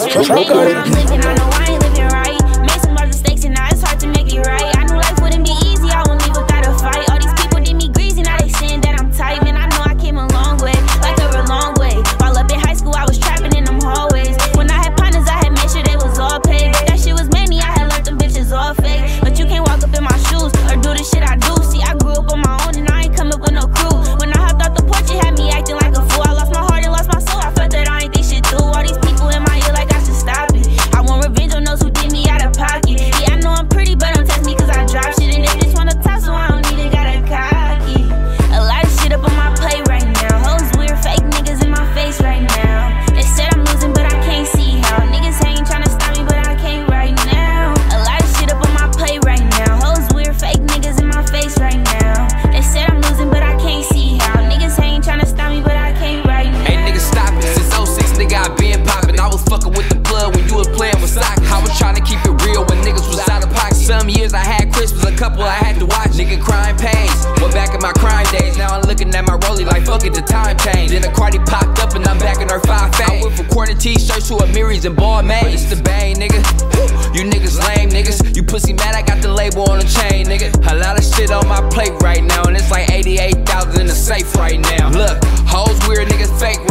I'm living, I know I ain't living right. Made some large mistakes and now it's hard to make it right. I knew life wouldn't be easy, I won't leave without a fight. All these people did me greasy, now they saying that I'm tight. Man, I know I came a long way, like a long way. While up in high school, I was trapping in them hallways. When I had partners, I had made sure they was all paid. But that shit was many, I had learned them bitches all fake. But you can't walk up in my shoes or do the shit I do. See, I grew up on my own and I ain't come up with no crew. When I hopped off the porch, it had me acting like a fool. I lost my heart and lost my soul, I felt that I ain't think shit through. All these people in my ear like I should stop it. I want revenge on those who did me out of pocket. Yeah, I know I'm pretty, but don't test me cause I drop shit. And they just wanna talk, so I don't need it, gotta cocky. A lot of shit up on my plate right now. Hoes weird, fake niggas in my face right now. They said I'm losing, but I can't see how. Niggas ain't tryna stop me, but I can't right now. A lot of shit up on my plate right now. Hoes weird, fake niggas in my face right now. They said I'm losing, but I can't see how. Niggas ain't tryna stop me, but I can't right now. Hey niggas, stop it. Since 06, nigga, I been poppin'. I was fucking with the blood when you was playing with soccer. I was tryna keep it real when niggas was out of pocket. Some years I had Christmas, a couple I had to watch. Nigga crying pains. Well, back in my crime days, now I'm looking at my rollie like fuck it, the time changed. Then a Cardi popped up and I'm back in her 5 fame. I went from corner t-shirts to Amiris and ball mains. But it's the bang, nigga. You niggas lame, niggas. You pussy mad, I got the label on the chain, nigga. A lot of shit on my plate right now, and it's like 88,000 in the safe right now. Look, hoes weird, niggas fake